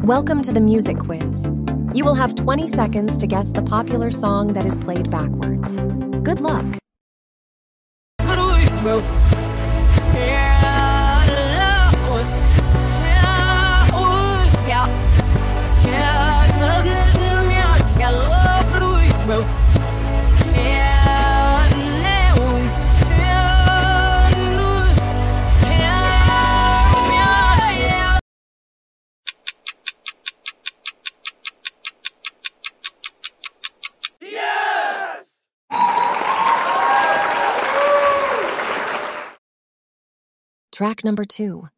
Welcome to the music quiz. You will have 20 seconds to guess the popular song that is played backwards. Good luck. Track number 2.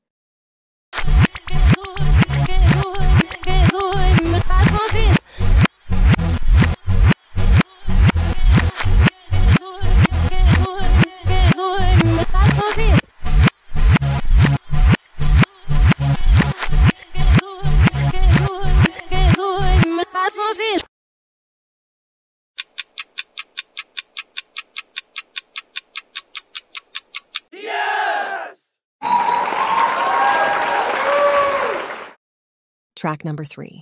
Track number 3.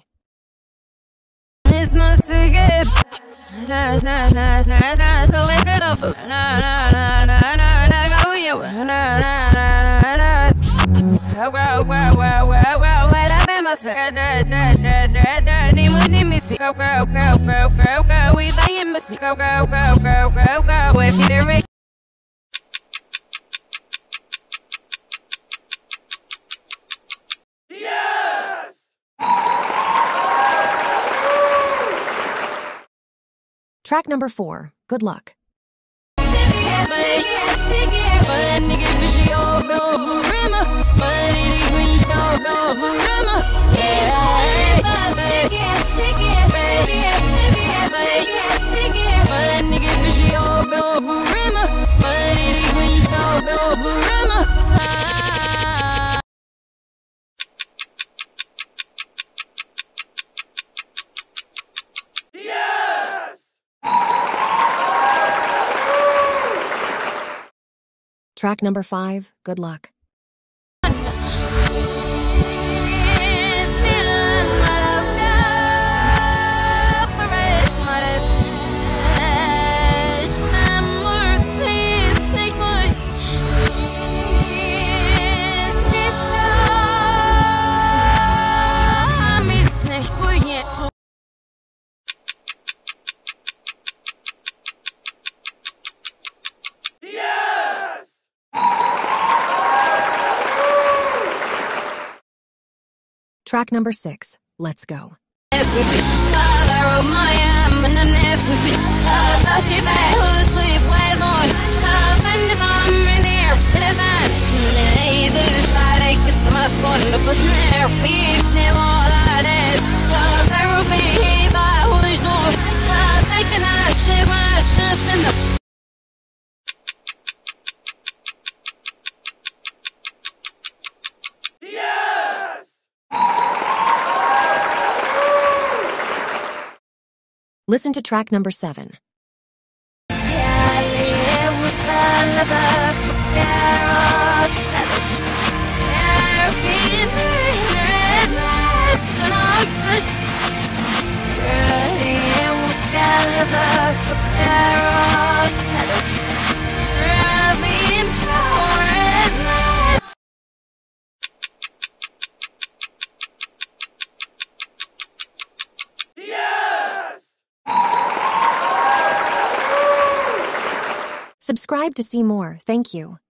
Track number 4. Good luck. Track number 5. Good luck. Track number 6. Let's go. Listen to track number 7. Subscribe to see more. Thank you.